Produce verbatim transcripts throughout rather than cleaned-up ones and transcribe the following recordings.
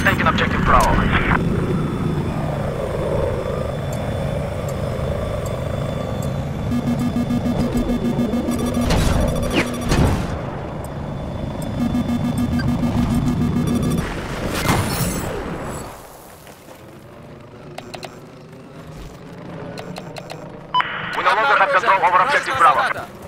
taken objective Bravo. We no longer have control over objective Bravo.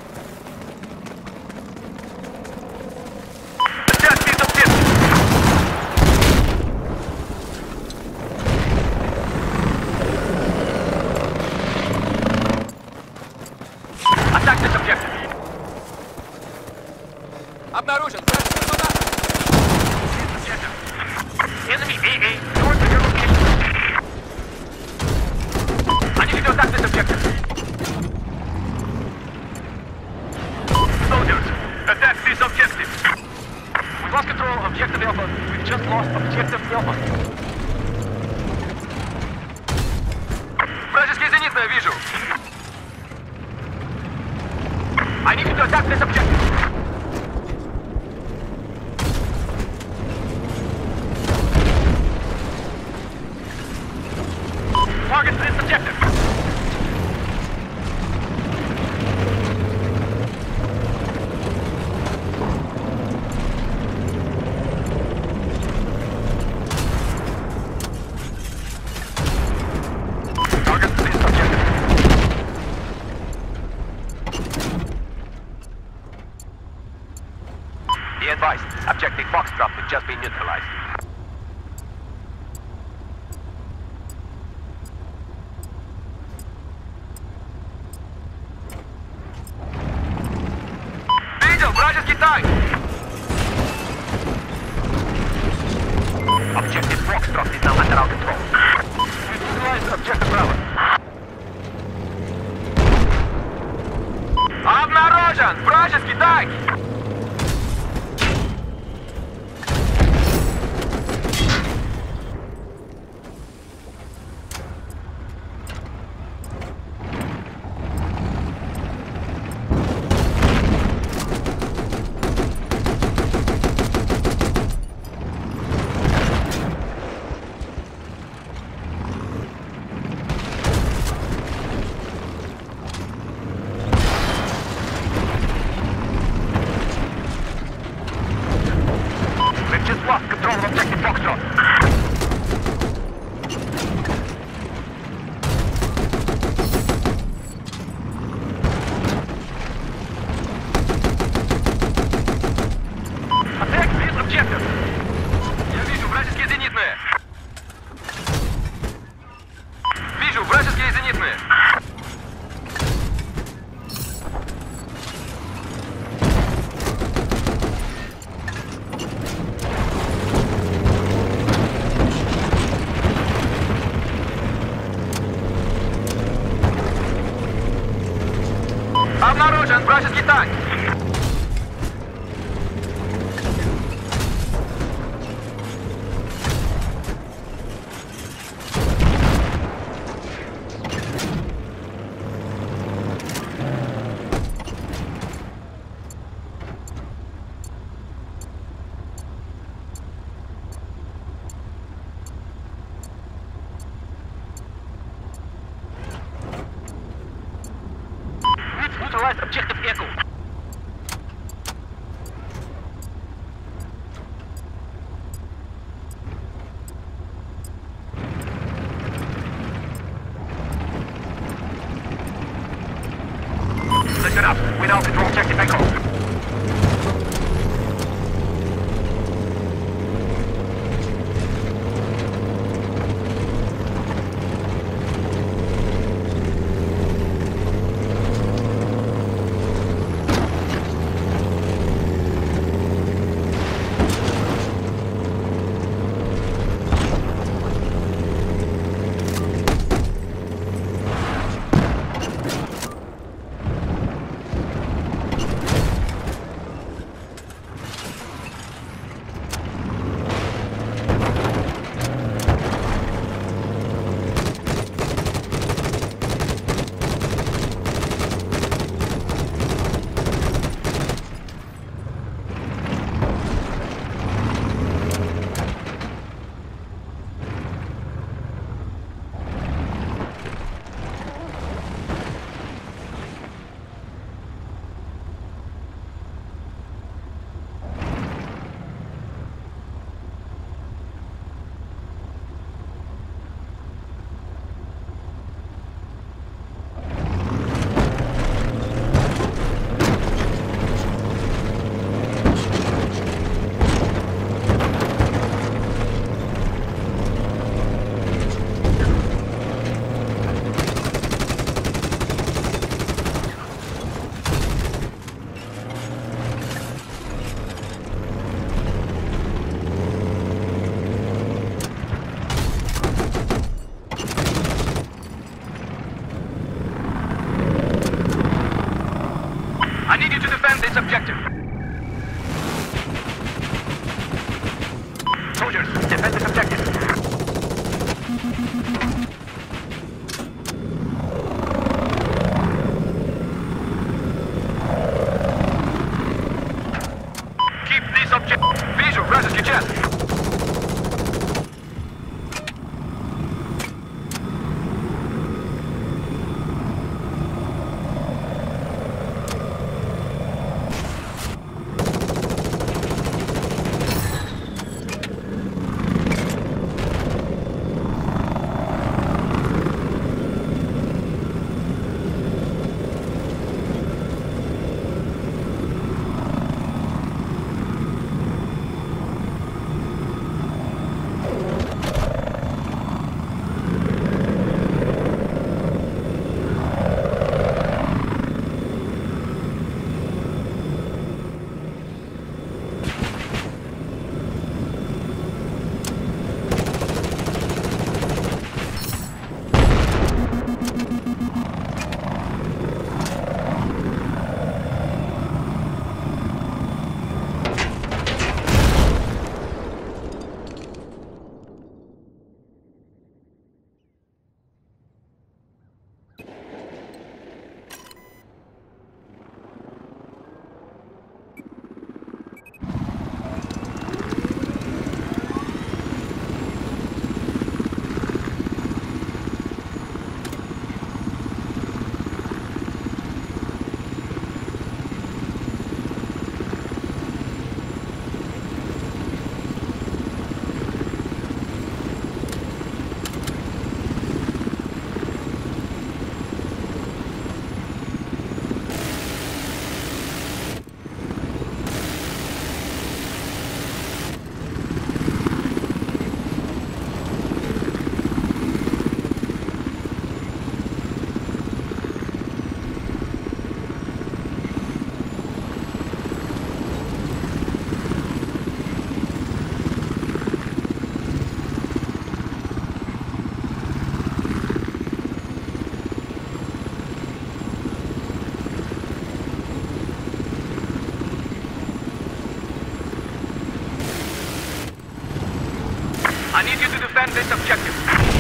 Attack this objective! Attack this objective! Обнаружен! Enemy A A, north of your location. I need you to attack this objective. Soldiers, attack this objective. We've lost control of objective Alpha. We've just lost objective Alpha. Вражеский зенитный вижу. I need you to attack this objective. Target this objective. Target this objective. Be advised, objective Foxtrot has just been neutralized. Вражеский танк! Objective Foxtrot is now under our control. We've neutralized objective Bravo. Обнаружен! Вражеский танк! Just lost control of objective Foxtrot. Attack this objective. Я вижу вражеские зенитные. Вижу вражеские зенитные. Обнаружен вражеский танк! Neutralized objective Echo. objective. Вижу, вражеский jet. I need you to defend this objective.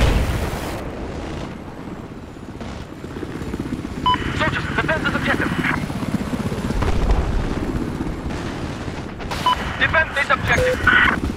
Soldiers, defend this objective. Defend this objective.